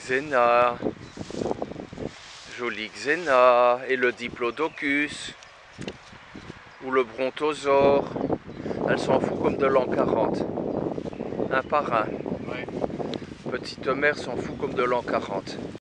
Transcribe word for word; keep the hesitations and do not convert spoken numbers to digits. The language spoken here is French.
Xena, joli Xena, et le Diplodocus, ou le Brontosaure. Elles s'en foutent comme de l'an quarante, un par un. Ouais. Petite mère s'en fout comme de l'an quarante.